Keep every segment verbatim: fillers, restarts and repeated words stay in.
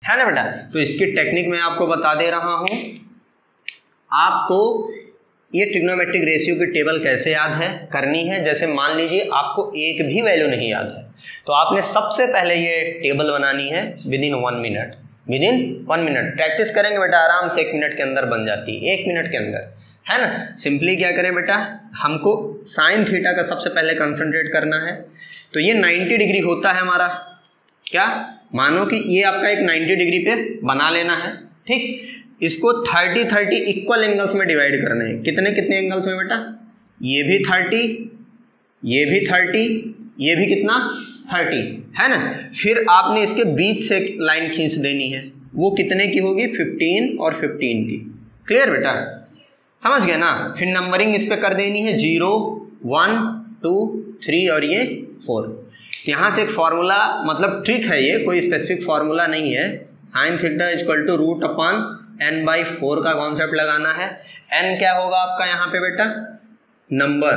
है ना बेटा। तो इसकी टेक्निक मैं आपको बता दे रहा हूं। आपको ये ट्रिग्नोमेट्रिक रेशियो की टेबल कैसे याद है करनी है। जैसे मान लीजिए आपको एक भी वैल्यू नहीं याद है तो आपने सबसे पहले ये टेबल बनानी है within one minute. Within one minute practice करेंगे बेटा, आराम से एक मिनट के अंदर बन जाती है, एक मिनट के अंदर, है ना। सिंपली क्या करें बेटा, हमको साइन थीटा का सबसे पहले कंसंट्रेट करना है। तो ये नाइन्टी डिग्री होता है हमारा, क्या मानो कि ये आपका एक नाइन्टी डिग्री पे बना लेना है, ठीक। इसको थर्टी थर्टी इक्वल एंगल्स में डिवाइड करना है। कितने कितने एंगल्स में बेटा, ये भी थर्टी, ये भी थर्टी, ये भी कितना थर्टी, है ना। फिर आपने इसके बीच से लाइन खींच देनी है, वो कितने की होगी, फिफ्टीन और फिफ्टीन की। क्लियर बेटा, समझ गए ना। फिर नंबरिंग इस पे कर देनी है, जीरो वन टू थ्री और ये फोर। यहाँ से एक फॉर्मूला, मतलब ट्रिक है ये, कोई स्पेसिफिक फॉर्मूला नहीं है। Sine theta equal to root upon N by four का कॉन्सेप्ट लगाना है। एन क्या होगा आपका यहाँ पे बेटा, नंबर,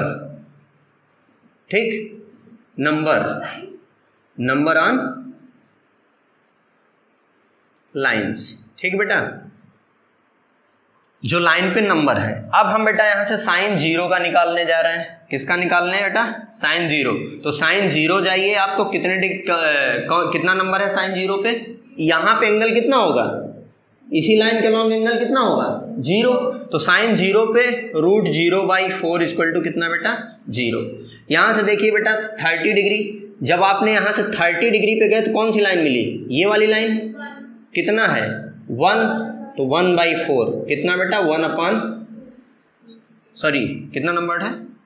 ठीक, नंबर, नंबर ऑन लाइंस, ठीक बेटा, जो लाइन पे नंबर है। अब हम बेटा यहाँ से साइन जीरो का निकालने जा रहे हैं। किसका निकालने हैं बेटा, साइन जीरो। तो साइन जीरो जाइए आपको, कितने डिग कितना नंबर है साइन जीरो पे, यहाँ पे एंगल कितना होगा, इसी लाइन के लॉन्ग एंगल कितना होगा, जीरो। तो साइन जीरो पे root zero by four equal to कितना बेटा, जीरो। यहाँ से देखिए बेटा थर्टी डिग्री, जब आपने यहाँ से थर्टी डिग्री पे गए तो कौन सी लाइन मिली, ये वाली लाइन, कितना है वन, तो वन बाई फोर कितना बेटा, वन अपॉन, सॉरी कितना नंबर है,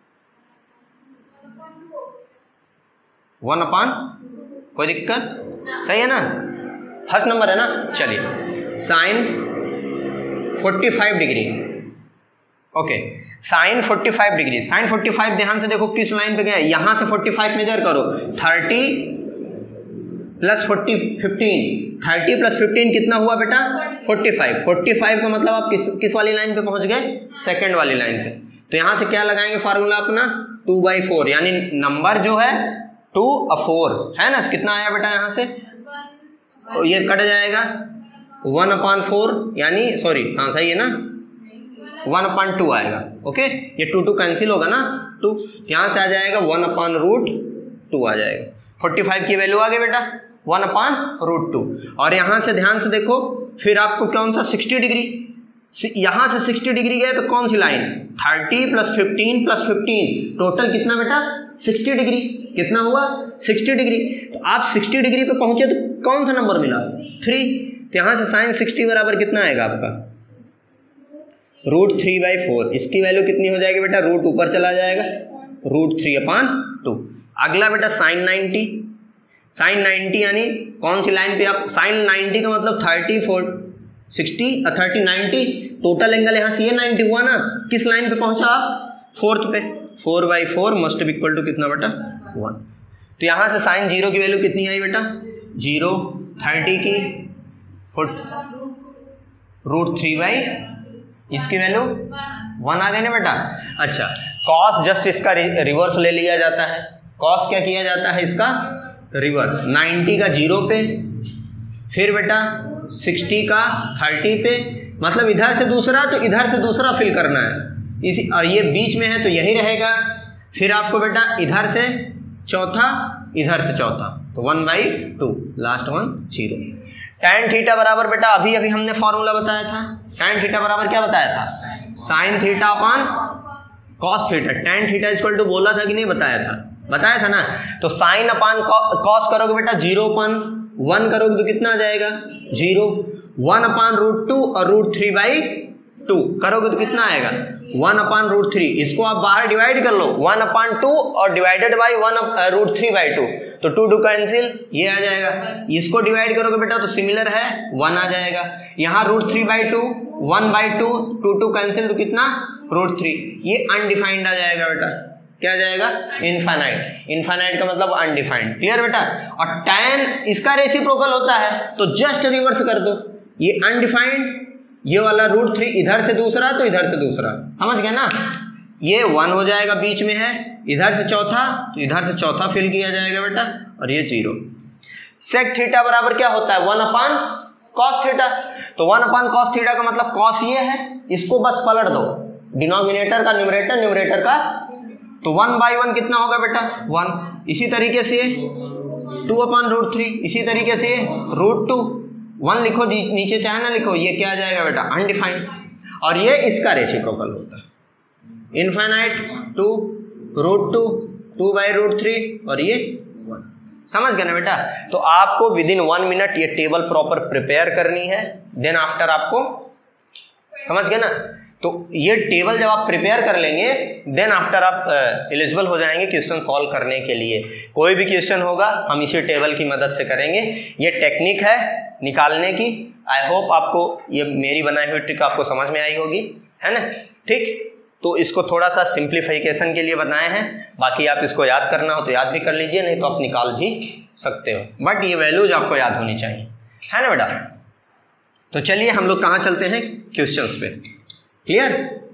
वन अपॉन, कोई दिक्कत, सही है ना, फर्स्ट नंबर है ना। चलिए sine forty five degree, okay, sine forty five degree, sine forty five ध्यान से देखो किस लाइन पे गया, यहां से फोर्टी फाइव मेजर करो, thirty plus forty fifteen, thirty plus fifteen कितना हुआ बेटा, फोर्टी फाइव। फोर्टी फाइव का मतलब आप किस किस वाली लाइन पे पहुंच गए, सेकंड वाली लाइन पे। तो यहां से क्या लगाएंगे फार्मूला अपना, टू बाई फोर, यानी नंबर जो है टू और फोर, है ना। कितना आया बेटा यहाँ से, तो ये कट जाएगा, वन अपॉन फोर, यानी सॉरी हाँ सही है ना, वन अपॉन टू आएगा, ओके। ये टू टू कैंसिल होगा ना, टू, यहाँ से आ जाएगा वन अपॉन रूट टू आ जाएगा। फोर्टी फाइव की वैल्यू आ गई बेटा, वन अपॉन रूट टू। और यहाँ से ध्यान से देखो, फिर आपको कौन सा सिक्सटी डिग्री, यहाँ से सिक्सटी डिग्री गए तो कौन सी line, thirty plus fifteen plus fifteen, total कितना बेटा, सिक्सटी डिग्री। कितना हुआ, सिक्सटी डिग्री। तो आप सिक्सटी डिग्री पे पहुंचे तो कौन सा नंबर मिला, थ्री। तो यहाँ से साइन सिक्सटी बराबर कितना आएगा आपका, रूट थ्री बाई फोर। इसकी वैल्यू कितनी हो जाएगी बेटा, रूट ऊपर चला जाएगा, रूट थ्री अपॉन टू। अगला बेटा साइन नाइन्टी, साइन नाइन्टी यानी कौन सी लाइन पे आप, साइन नाइन्टी का मतलब thirty four sixty thirty ninety, total angle यहाँ से ये नाइन्टी हुआ ना, किस लाइन पे पहुंचा आप, फोर्थ पे, four by four must be equal to कितना बेटा, वन। तो यहाँ से साइन जीरो की वैल्यू कितनी आई बेटा, जीरो, थर्टी की रूट थ्री बाई, इसकी वैल्यू वन आ गई ना बेटा। अच्छा, कॉस जस्ट इसका रिवर्स ले लिया जाता है। कॉस क्या किया जाता है इसका, रिवर्स, नाइन्टी का जीरो पे, फिर बेटा सिक्सटी का थर्टी पे, मतलब इधर से दूसरा तो इधर से दूसरा फिल करना है। इसी ये बीच में है तो यही रहेगा। फिर आपको बेटा इधर से चौथा, इधर से चौथा, तो one by two, last one zero. Tan theta बराबर बेटा अभी अभी हमने फॉर्मूला बताया था, टैन थीटा बराबर क्या बताया था, sine theta upon cos theta. Tan theta equal to बोला था कि नहीं बताया था, बताया था ना। तो साइन अपॉन कॉस करोगे बेटा जीरो अपॉन वन करोगे तो कितना आ जाएगा, zero. One upon root two और रूट थ्री बाई टू करोगे तो कितना आएगा, वन अपॉन रूट थ्री। इसको आप बाहर डिवाइड कर लो, वन अपॉन टू और divided by one root three by two, तो टू टू कैंसिल, ये आ जाएगा। इसको डिवाइड करोगे बेटा तो सिमिलर है, वन आ जाएगा। यहाँ root three by two, one by two, two two cancel तो कितना, रूट थ्री। ये अनडिफाइंड आ जाएगा बेटा, क्या आ जाएगा, इनफाइनाइट। इनफाइनाइट का मतलब अनडिफाइंड, क्लियर बेटा। और tan इसका रेसिप्रोकल होता है तो जस्ट रिवर्स कर दो, ये अनडिफाइंड, ये वाला रूट थ्री इधर से दूसरा तो इधर से दूसरा, समझ गए ना। ये वन हो जाएगा, बीच में है, इधर से चौथा तो इधर से चौथा फिल किया जाएगा बेटा, और ये जीरो। सेक थीटा बराबर क्या होता है, वन अपॉन कॉस थीटा। तो वन अपॉन कॉस थीटा का मतलब कॉस ये है, इसको बस पलट दो, डिनोमिनेटर का न्यूमरेटर, न्यूमरेटर का, तो वन बाई वन कितना होगा बेटा वन। इसी तरीके से टू अपॉन रूट थ्री, इसी तरीके से रूट टू, वन लिखो नीचे चाहे ना लिखो, ये क्या आ जाएगा बेटा अनडिफाइंड, और ये इसका रेसिप्रोकल होता है infinite two root two, two by root three, और ये वन। समझ गए ना बेटा। तो आपको विद इन वन मिनट ये टेबल प्रॉपर प्रिपेयर करनी है, देन आफ्टर आपको, समझ गए ना। तो ये टेबल जब आप प्रिपेयर कर लेंगे देन आफ्टर आप एलिजिबल हो जाएंगे क्वेश्चन सॉल्व करने के लिए। कोई भी क्वेश्चन होगा हम इसी टेबल की मदद से करेंगे। ये टेक्निक है निकालने की। आई होप आपको ये मेरी बनाई हुई ट्रिक आपको समझ में आई होगी, है ना। ठीक, तो इसको थोड़ा सा सिंप्लीफिकेशन के लिए बनाए हैं, बाकी आप इसको याद करना हो तो याद भी कर लीजिए, नहीं तो आप निकाल भी सकते हो, बट ये वैल्यूज आपको याद होनी चाहिए, है ना बेटा। तो चलिए हम लोग कहाँ चलते हैं, क्वेश्चंस पे। क्लियर।